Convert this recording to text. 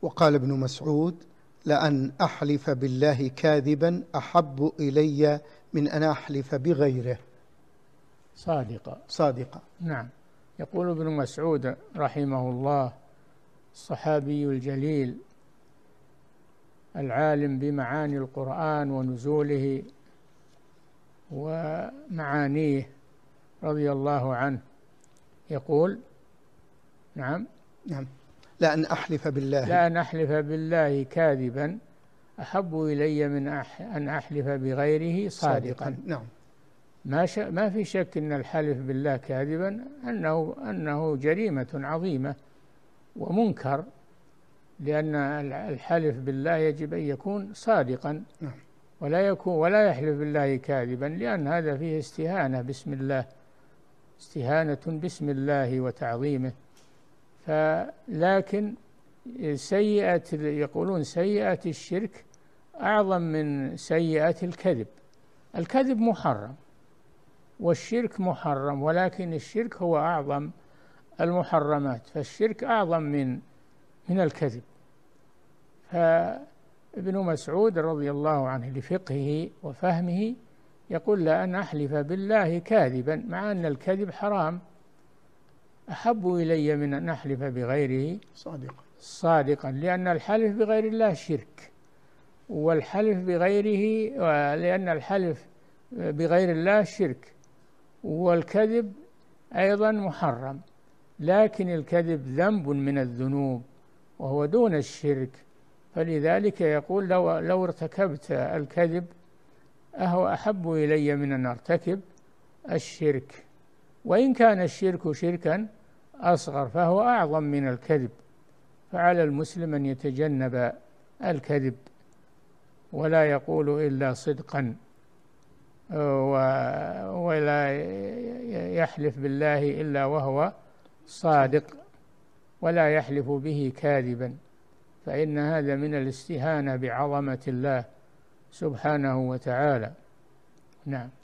وقال ابن مسعود: لأن أحلف بالله كاذبا أحب إلي من أن أحلف بغيره. صادقا. نعم. يقول ابن مسعود رحمه الله الصحابي الجليل العالم بمعاني القرآن ونزوله ومعانيه رضي الله عنه، يقول: نعم لأن أحلف بالله كاذبا أحب إلي من أن أحلف بغيره صادقا. نعم. ما في شك أن الحلف بالله كاذبا أنه جريمة عظيمة ومنكر، لأن الحلف بالله يجب أن يكون صادقا، ولا يحلف بالله كاذبا، لأن هذا فيه استهانة باسم الله وتعظيمه. لكن يقولون سيئة الشرك أعظم من سيئة الكذب. الكذب محرم والشرك محرم، ولكن الشرك هو أعظم المحرمات، فالشرك أعظم من الكذب. فابن مسعود رضي الله عنه لفقهه وفهمه يقول: لأن أحلف بالله كاذبا، مع أن الكذب حرام، أحب إلي من أن أحلف بغيره صادقا، لأن الحلف بغير الله شرك، والحلف بغيره، لأن الحلف بغير الله شرك، والكذب أيضا محرم، لكن الكذب ذنب من الذنوب وهو دون الشرك، فلذلك يقول: لو ارتكبت الكذب أهو أحب إلي من أن أرتكب الشرك، وإن كان الشرك شركا أصغر فهو أعظم من الكذب. فعلى المسلم أن يتجنب الكذب ولا يقول إلا صدقا، ولا يحلف بالله إلا وهو صادق، ولا يحلف به كاذبا، فإن هذا من الاستهانة بعظمة الله سبحانه وتعالى. نعم.